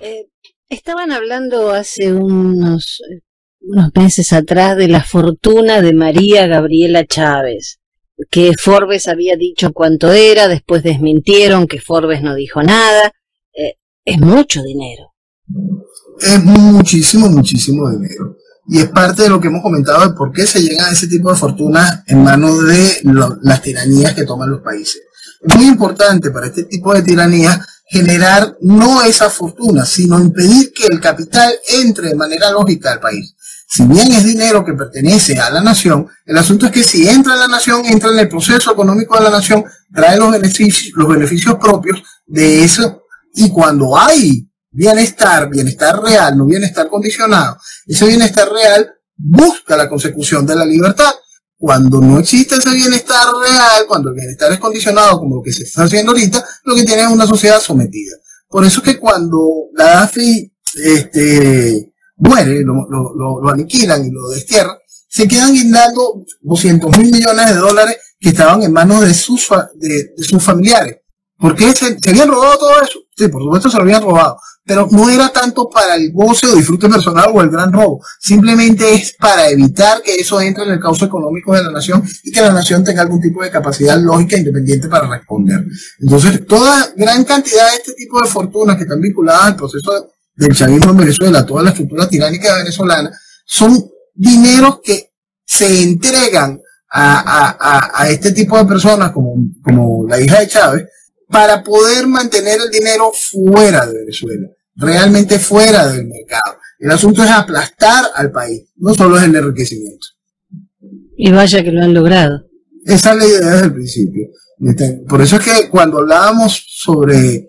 Eh, Estaban hablando hace unos meses atrás de la fortuna de María Gabriela Chávez, que Forbes había dicho cuánto era, después desmintieron que Forbes no dijo nada. Es mucho dinero. Es muchísimo, muchísimo dinero. Y es parte de lo que hemos comentado de por qué se llega a ese tipo de fortunas en manos de las tiranías que toman los países. Es muy importante para este tipo de tiranías generar no esa fortuna, sino impedir que el capital entre de manera lógica al país. Si bien es dinero que pertenece a la nación, el asunto es que si entra en la nación, entra en el proceso económico de la nación, trae los beneficios propios de eso, y cuando hay bienestar real, no bienestar condicionado, ese bienestar real busca la consecución de la libertad. Cuando no existe ese bienestar real, cuando el bienestar es condicionado como lo que se está haciendo ahorita, lo que tiene es una sociedad sometida. Por eso es que cuando Gaddafi muere, lo aniquilan y lo destierran, se quedan guindando 200.000 millones de dólares que estaban en manos de sus familiares. ¿Por qué se habían robado todo eso? Sí, por supuesto se lo habían robado, pero no era tanto para el goce o disfrute personal o el gran robo, simplemente es para evitar que eso entre en el cauce económico de la nación y que la nación tenga algún tipo de capacidad lógica independiente para responder. Entonces, toda gran cantidad de este tipo de fortunas que están vinculadas al proceso del chavismo en Venezuela, toda la estructura tiránica venezolana, son dineros que se entregan a este tipo de personas como la hija de Chávez, para poder mantener el dinero fuera de Venezuela, realmente fuera del mercado. El asunto es aplastar al país, no solo es el enriquecimiento. Y vaya que lo han logrado. Esa es la idea desde el principio. Por eso es que cuando hablábamos sobre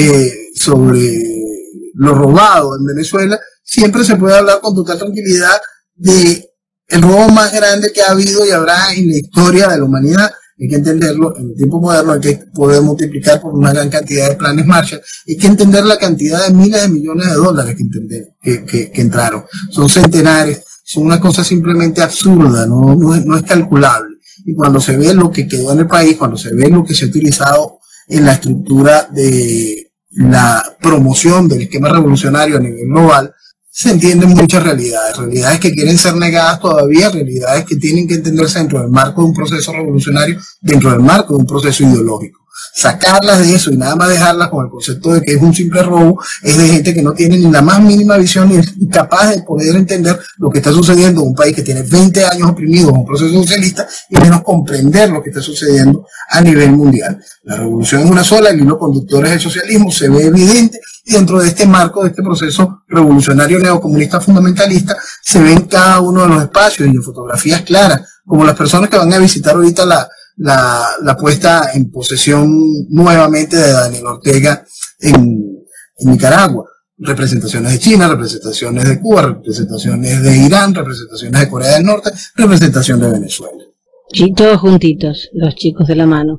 lo robado en Venezuela, siempre se puede hablar con total tranquilidad de el robo más grande que ha habido y habrá en la historia de la humanidad. Hay que entenderlo, en el tiempo moderno hay que poder multiplicar por una gran cantidad de planes Marshall, hay que entender la cantidad de miles de millones de dólares que entraron, son centenares, son una cosa simplemente absurda, no es calculable, y cuando se ve lo que quedó en el país, cuando se ve lo que se ha utilizado en la estructura de la promoción del esquema revolucionario a nivel global, se entienden muchas realidades que quieren ser negadas todavía, realidades que tienen que entenderse dentro del marco de un proceso revolucionario, dentro del marco de un proceso ideológico. Sacarlas de eso y nada más dejarlas con el concepto de que es un simple robo, es de gente que no tiene ni la más mínima visión ni es capaz de poder entender lo que está sucediendo en un país que tiene 20 años oprimido en un proceso socialista y menos comprender lo que está sucediendo a nivel mundial. La revolución es una sola, el hilo conductor es el socialismo, se ve evidente, y dentro de este marco, de este proceso revolucionario neocomunista fundamentalista, se ve en cada uno de los espacios y en fotografías claras, como las personas que van a visitar ahorita la puesta en posesión nuevamente de Daniel Ortega en Nicaragua. Representaciones de China, representaciones de Cuba, representaciones de Irán, representaciones de Corea del Norte, representación de Venezuela. Y todos juntitos, los chicos de la mano.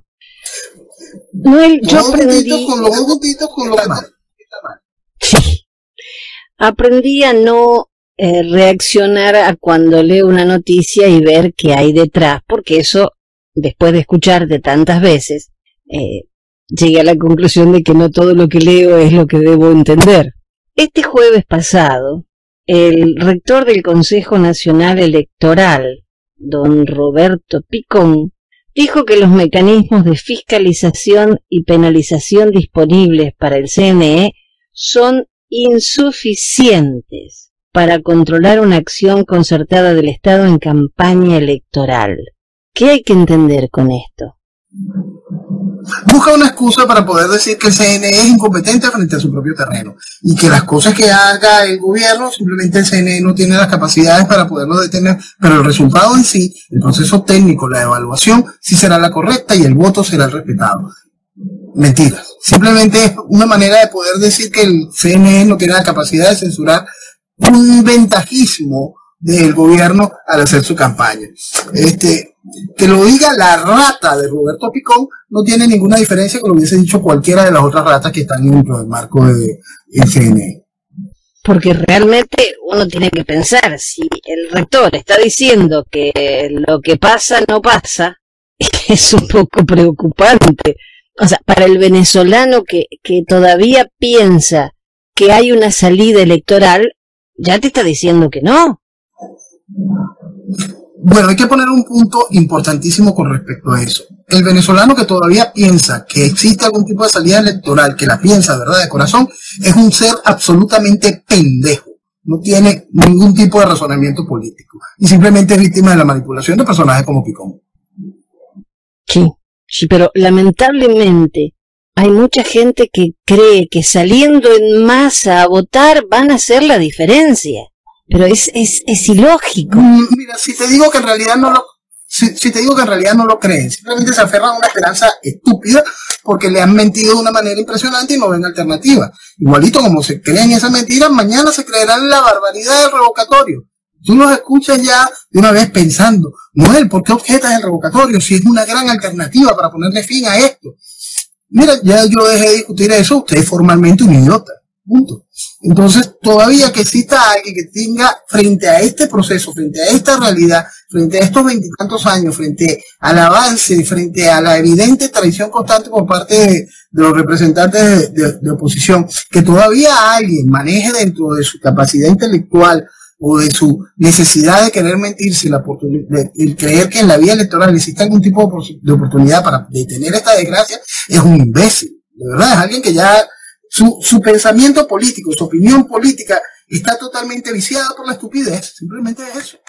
Noel, yo aprendí... juntitos con los demás. Sí. Aprendí a no reaccionar a cuando leo una noticia y ver qué hay detrás, porque eso, después de escucharte tantas veces, llegué a la conclusión de que no todo lo que leo es lo que debo entender. Este jueves pasado, el rector del Consejo Nacional Electoral, don Roberto Picón, dijo que los mecanismos de fiscalización y penalización disponibles para el CNE son insuficientes para controlar una acción concertada del Estado en campaña electoral. ¿Qué hay que entender con esto? Busca una excusa para poder decir que el CNE es incompetente frente a su propio terreno y que las cosas que haga el gobierno, simplemente el CNE no tiene las capacidades para poderlo detener, pero el resultado en sí, el proceso técnico, la evaluación, sí será la correcta y el voto será el respetado. Mentira. Simplemente es una manera de poder decir que el CNE no tiene la capacidad de censurar un ventajismo del gobierno al hacer su campaña. Que lo diga la rata de Roberto Picón no tiene ninguna diferencia con lo que hubiese dicho cualquiera de las otras ratas que están dentro del marco del CNE. Porque realmente uno tiene que pensar, si el rector está diciendo que lo que pasa no pasa, es un poco preocupante. O sea, para el venezolano que todavía piensa que hay una salida electoral, ya te está diciendo que no. Bueno, hay que poner un punto importantísimo con respecto a eso. El venezolano que todavía piensa que existe algún tipo de salida electoral, que la piensa, ¿verdad?, de corazón, es un ser absolutamente pendejo. No tiene ningún tipo de razonamiento político. Y simplemente es víctima de la manipulación de personajes como Picón. Sí, pero lamentablemente hay mucha gente que cree que saliendo en masa a votar van a hacer la diferencia. Pero es ilógico. Mira, si te digo que en realidad no lo creen, simplemente se aferran a una esperanza estúpida porque le han mentido de una manera impresionante y no ven alternativa. Igualito como se creen esas mentiras, mañana se creerán la barbaridad del revocatorio. Tú los escuchas ya de una vez pensando, Noel, ¿por qué objetas el revocatorio si es una gran alternativa para ponerle fin a esto? Mira, ya yo dejé de discutir eso, usted es formalmente un idiota. Punto. Entonces, todavía que exista alguien que tenga frente a este proceso, frente a esta realidad, frente a estos 20 y tantos años, frente al avance, frente a la evidente traición constante por parte de los representantes de oposición, que todavía alguien maneje dentro de su capacidad intelectual o de su necesidad de querer mentirse, el creer que en la vía electoral existe algún tipo de oportunidad para detener esta desgracia, es un imbécil. De verdad, es alguien que ya su pensamiento político, su opinión política está totalmente viciada por la estupidez. Simplemente es eso.